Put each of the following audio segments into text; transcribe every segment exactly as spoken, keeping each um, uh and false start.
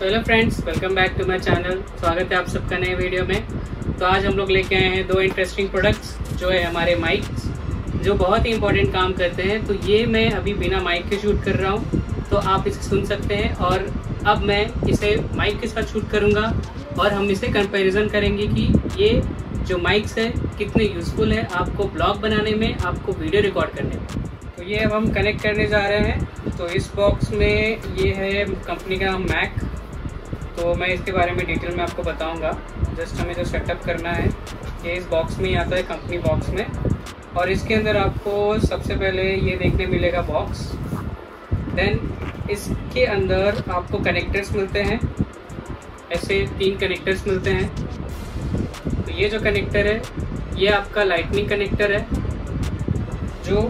So hello friends, welcome back to my channel. स्वागत है आप सबका नए वीडियो में। तो आज हम लोग लेके आए हैं दो इंटरेस्टिंग प्रोडक्ट्स जो है हमारे माइक्स, जो बहुत ही इंपॉर्टेंट काम करते हैं। तो ये मैं अभी बिना माइक के शूट कर रहा हूँ, तो आप इसे सुन सकते हैं। और अब मैं इसे माइक के साथ शूट करूँगा और हम इसे कंपैरिजन करेंगे कि ये जो माइक्स है कितने यूज़फुल है आपको ब्लॉग बनाने में, आपको वीडियो रिकॉर्ड करने में। तो ये अब हम कनेक्ट करने जा रहे हैं। तो इस बॉक्स में ये है कंपनी का मैक। तो मैं इसके बारे में डिटेल में आपको बताऊंगा। जस्ट हमें जो सेटअप करना है ये इस बॉक्स में ही आता है, कंपनी बॉक्स में। और इसके अंदर आपको सबसे पहले ये देखने मिलेगा बॉक्स। देन इसके अंदर आपको कनेक्टर्स मिलते हैं, ऐसे तीन कनेक्टर्स मिलते हैं। तो ये जो कनेक्टर है ये आपका लाइटनिंग कनेक्टर है जो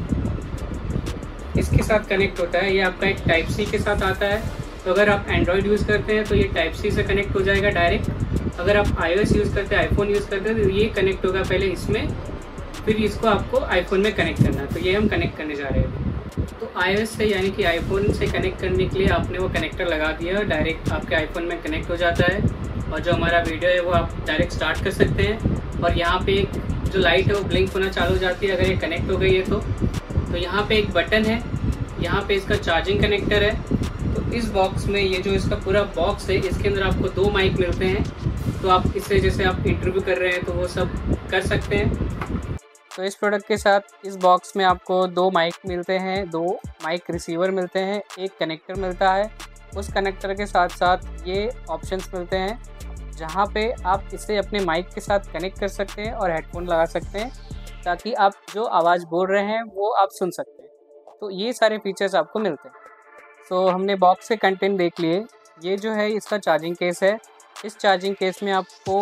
इसके साथ कनेक्ट होता है। ये आपका एक टाइप सी के साथ आता है। तो अगर आप एंड्रॉयड यूज़ करते हैं तो ये टाइप सी से कनेक्ट हो जाएगा डायरेक्ट। अगर आप आईओएस यूज़ करते हैं, आईफोन यूज़ करते हैं, तो ये कनेक्ट होगा पहले इसमें, फिर इसको आपको आईफोन में कनेक्ट करना है। तो ये हम कनेक्ट करने जा रहे हैं। तो आईओएस से यानी कि आईफोन से कनेक्ट करने के लिए आपने वो कनेक्टर लगा दिया और डायरेक्ट आपके आईफोन में कनेक्ट हो जाता है। और जो हमारा वीडियो है वो आप डायरेक्ट स्टार्ट कर सकते हैं। और यहाँ पे एक जो लाइट है वो ब्लिंक होना चालू हो जाती है अगर ये कनेक्ट हो गई है तो। तो यहाँ पे एक बटन है, यहाँ पे इसका चार्जिंग कनेक्टर है। तो इस बॉक्स में ये जो इसका पूरा बॉक्स है इसके अंदर आपको दो माइक मिलते हैं। तो आप इससे जैसे आप इंटरव्यू कर रहे हैं तो वो सब कर सकते हैं। तो इस प्रोडक्ट के साथ इस बॉक्स में आपको दो माइक मिलते हैं, दो माइक रिसीवर मिलते हैं, एक कनेक्टर मिलता है। उस कनेक्टर के साथ साथ ये ऑप्शंस मिलते हैं जहाँ पे आप इसे अपने माइक के साथ कनेक्ट कर सकते हैं और हेडफोन लगा सकते हैं ताकि आप जो आवाज़ बोल रहे हैं वो आप सुन सकते हैं। तो ये सारे फीचर्स आपको मिलते हैं। तो हमने बॉक्स के कंटेंट देख लिए। ये जो है इसका चार्जिंग केस है। इस चार्जिंग केस में आपको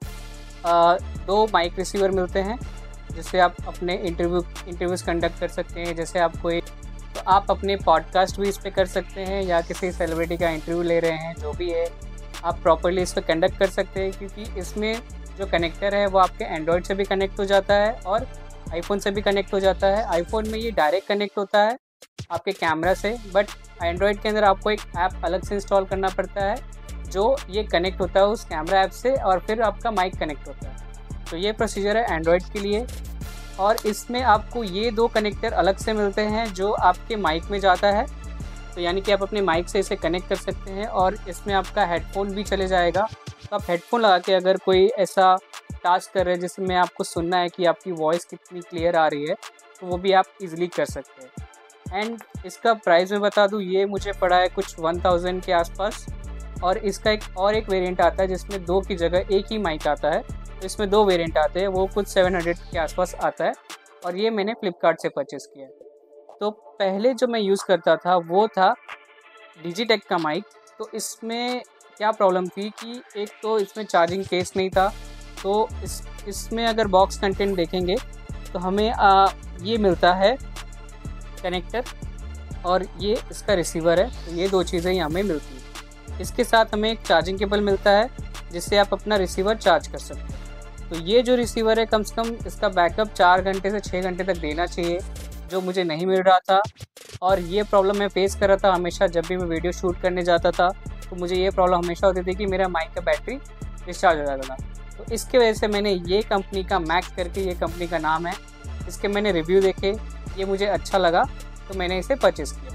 आ, दो माइक रिसीवर मिलते हैं जिससे आप अपने इंटरव्यू इंटरव्यूज़ कंडक्ट कर सकते हैं। जैसे आप कोई तो आप अपने पॉडकास्ट भी इस पर कर सकते हैं या किसी सेलिब्रिटी का इंटरव्यू ले रहे हैं, जो भी है आप प्रॉपर्ली इस पर कंडक्ट कर सकते हैं। क्योंकि इसमें जो कनेक्टर है वो आपके एंड्रॉयड से भी कनेक्ट हो जाता है और आईफोन से भी कनेक्ट हो जाता है। आईफोन में ये डायरेक्ट कनेक्ट होता है आपके कैमरा से, बट एंड्रॉयड के अंदर आपको एक ऐप अलग से इंस्टॉल करना पड़ता है जो ये कनेक्ट होता है उस कैमरा ऐप से और फिर आपका माइक कनेक्ट होता है। तो ये प्रोसीजर है एंड्रॉयड के लिए। और इसमें आपको ये दो कनेक्टर अलग से मिलते हैं जो आपके माइक में जाता है। तो यानी कि आप अपने माइक से इसे कनेक्ट कर सकते हैं और इसमें आपका हेडफोन भी चले जाएगा। तो आप हेडफोन लगा के अगर कोई ऐसा टास्क कर रहे हैं जिसमें आपको सुनना है कि आपकी वॉइस कितनी क्लियर आ रही है, तो वो भी आप इजीली कर सकते हैं। एंड इसका प्राइस मैं बता दूं, ये मुझे पड़ा है कुछ वन थाउजेंड के आसपास। और इसका एक और एक वेरिएंट आता है जिसमें दो की जगह एक ही माइक आता है। तो इसमें दो वेरिएंट आते हैं, वो कुछ सेवन हंड्रेड के आसपास आता है। और ये मैंने फ्लिपकार्ट से परचेज़ किया है। तो पहले जो मैं यूज़ करता था वो था डिजिटेक का माइक। तो इसमें क्या प्रॉब्लम थी कि एक तो इसमें चार्जिंग केस नहीं था। तो इस इसमें अगर बॉक्स कंटेंट देखेंगे तो हमें आ, ये मिलता है कनेक्टर और ये इसका रिसीवर है। तो ये दो चीज़ें ही हमें मिलती हैं। इसके साथ हमें एक चार्जिंग केबल मिलता है जिससे आप अपना रिसीवर चार्ज कर सकते हैं। तो ये जो रिसीवर है कम से कम इसका बैकअप चार घंटे से छः घंटे तक देना चाहिए, जो मुझे नहीं मिल रहा था। और ये प्रॉब्लम मैं फेस कर रहा था हमेशा। जब भी मैं वीडियो शूट करने जाता था तो मुझे ये प्रॉब्लम हमेशा होती थी कि मेरा माइक का बैटरी डिस्चार्ज हो जाता था। तो इसके वजह से मैंने ये कंपनी का मैक करके, ये कंपनी का नाम है, इसके मैंने रिव्यू देखे, ये मुझे अच्छा लगा तो मैंने इसे परचेज़ किया।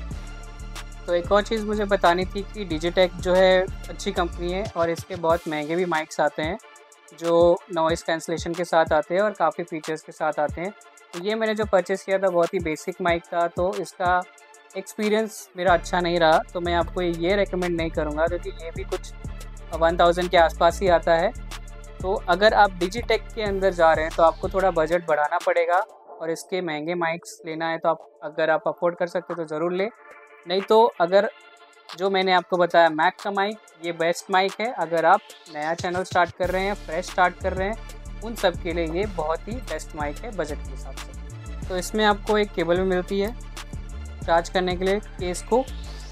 तो एक और चीज़ मुझे बतानी थी कि डिजिटेक जो है अच्छी कंपनी है और इसके बहुत महंगे भी माइक्स आते हैं जो नॉइज़ कैंसलेशन के साथ आते हैं और काफ़ी फीचर्स के साथ आते हैं। तो ये मैंने जो परचेज़ किया था बहुत ही बेसिक माइक था, तो इसका एक्सपीरियंस मेरा अच्छा नहीं रहा। तो मैं आपको ये रेकमेंड नहीं करूँगा क्योंकि ये भी कुछ वन थाउजेंड के आसपास ही आता है। तो अगर आप डिजिटेक के अंदर जा रहे हैं तो आपको थोड़ा बजट बढ़ाना पड़ेगा और इसके महंगे माइक्स लेना है तो आप अगर आप अफोर्ड कर सकते तो ज़रूर ले। नहीं तो अगर जो मैंने आपको बताया मैक का माइक, ये बेस्ट माइक है। अगर आप नया चैनल स्टार्ट कर रहे हैं, फ्रेश स्टार्ट कर रहे हैं, उन सब के लिए ये बहुत ही बेस्ट माइक है बजट के हिसाब से। तो इसमें आपको एक केबल भी मिलती है चार्ज करने के लिए केस को,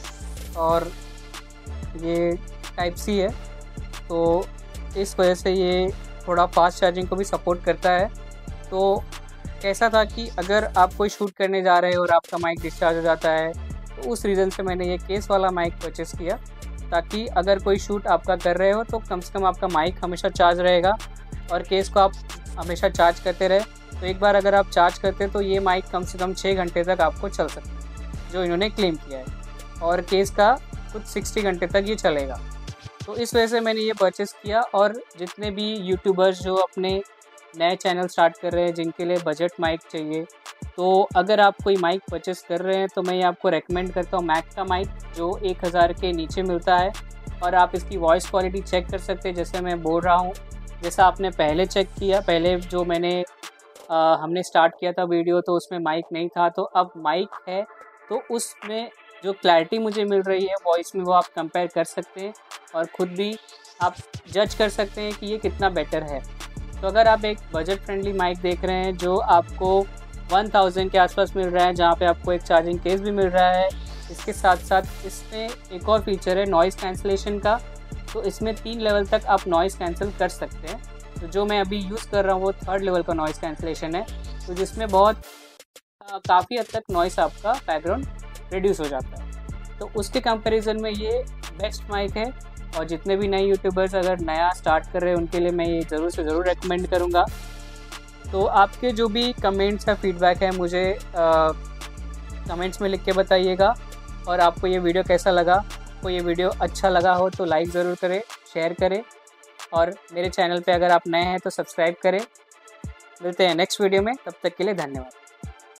और ये टाइप सी है। तो इस वजह से ये थोड़ा फास्ट चार्जिंग को भी सपोर्ट करता है। तो कैसा था कि अगर आप कोई शूट करने जा रहे हो और आपका माइक डिस्चार्ज हो जाता है तो उस रीज़न से मैंने ये केस वाला माइक परचेज़ किया। ताकि अगर कोई शूट आपका कर रहे हो तो कम से कम आपका माइक हमेशा चार्ज रहेगा और केस को आप हमेशा चार्ज करते रहे। तो एक बार अगर आप चार्ज करते हैं तो ये माइक कम से कम छः घंटे तक आपको चल सकता है, जो इन्होंने क्लेम किया है, और केस का कुछ साठ घंटे तक ये चलेगा। तो इस वजह से मैंने ये परचेज़ किया। और जितने भी यूट्यूबर्स जो अपने नए चैनल स्टार्ट कर रहे हैं, जिनके लिए बजट माइक चाहिए, तो अगर आप कोई माइक परचेज़ कर रहे हैं तो मैं ये आपको रेकमेंड करता हूँ मैक का माइक, जो एक हज़ार के नीचे मिलता है। और आप इसकी वॉइस क्वालिटी चेक कर सकते हैं, जैसे मैं बोल रहा हूँ, जैसा आपने पहले चेक किया, पहले जो मैंने आ, हमने स्टार्ट किया था वीडियो तो उसमें माइक नहीं था, तो अब माइक है तो उसमें जो क्लैरिटी मुझे मिल रही है वॉइस में वो आप कंपेयर कर सकते हैं और ख़ुद भी आप जज कर सकते हैं कि ये कितना बेटर है। तो अगर आप एक बजट फ्रेंडली माइक देख रहे हैं जो आपको एक हज़ार के आसपास मिल रहा है, जहाँ पे आपको एक चार्जिंग केस भी मिल रहा है, इसके साथ साथ इसमें एक और फीचर है नॉइज़ कैंसलेशन का। तो इसमें तीन लेवल तक आप नॉइज़ कैंसिल कर सकते हैं। तो जो मैं अभी यूज़ कर रहा हूँ वो थर्ड लेवल का नॉइज़ कैंसलेशन है, तो जिसमें बहुत काफ़ी हद तक नॉइस आपका बैकग्राउंड रिड्यूस हो जाता है। तो उसके कंपैरिजन में ये बेस्ट माइक है। और जितने भी नए यूट्यूबर्स अगर नया स्टार्ट कर रहे हैं उनके लिए मैं ये ज़रूर से ज़रूर रेकमेंड करूँगा। तो आपके जो भी कमेंट्स या फीडबैक है मुझे कमेंट्स में लिख के बताइएगा। और आपको ये वीडियो कैसा लगा, आपको ये वीडियो अच्छा लगा हो तो लाइक ज़रूर करें, शेयर करें, और मेरे चैनल पे अगर आप नए हैं तो सब्सक्राइब करें। मिलते हैं नेक्स्ट वीडियो में, तब तक के लिए धन्यवाद।